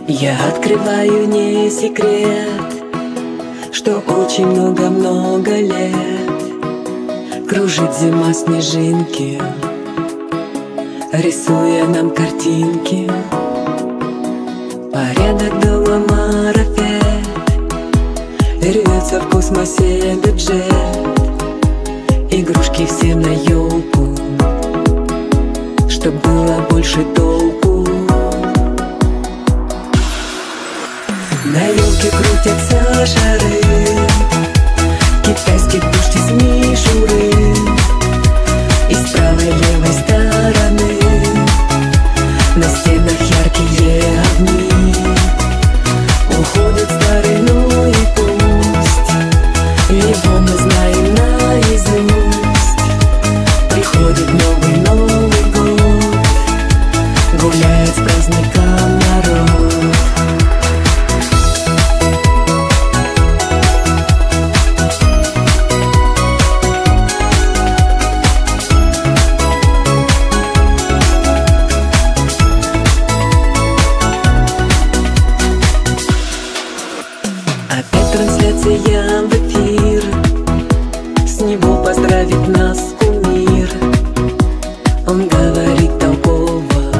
Я открываю не секрет, что очень много-много лет кружит зима снежинки, рисуя нам картинки. Порядок дома марафет, рвется в космосе бюджет. Игрушки все на елку, чтоб было больше толку. На елке крутятся шары, китайский дождь из мишуры. И с правой левой стороны на стенах яркие огни. Уходит старый, ну и пусть, его мы знаем наизусть. Приходит Новый год, гуляет с праздником народ. Трансляция в эфир, с него поздравит нас кумир. Он говорит толково,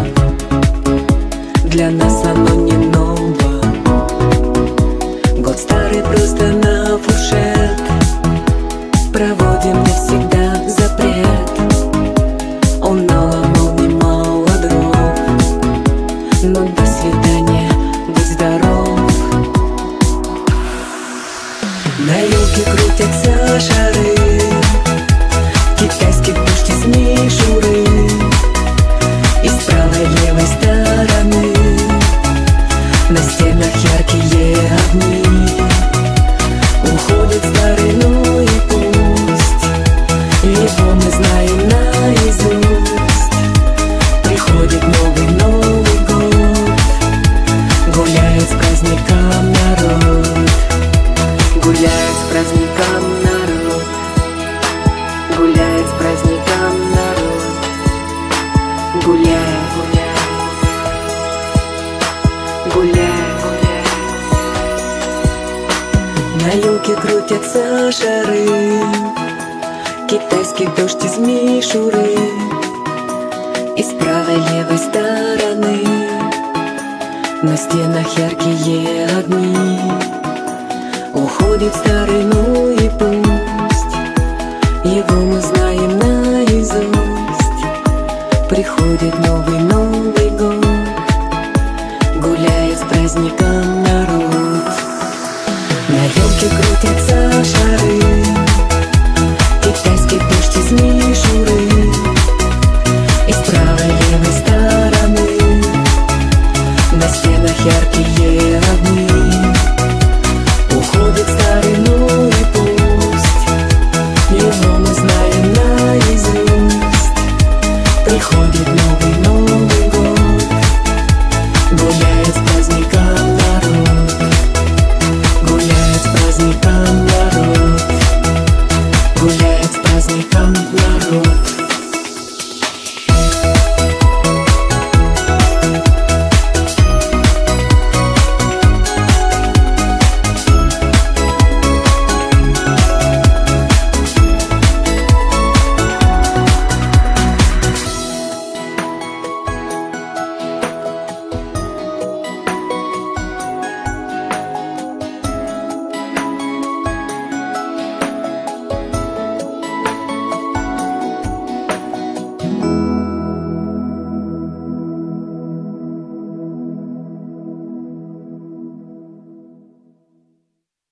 для нас оно не ново. Год старый просто на фуршет, проводим навсегда запрет. Он наломал немало дров, но до свидания, будь здоров. На елке крутятся шары, китайский дождь из мишуры. И с правой левой стороны на стенах яркие огни. Уходит старый, ну и пусть, его мы знаем наизусть. Приходит Новый год, гуляет с праздником народ. Гуляет с праздником народ, гуляет с праздником народ. Гуляет, гуляет, гуляет, гуляет. На елке крутятся шары, китайский дождь из мишуры. И с правой левой стороны на стенах яркие огни. Уходит старый, ну и пусть, его мы знаем наизусть. Приходит Новый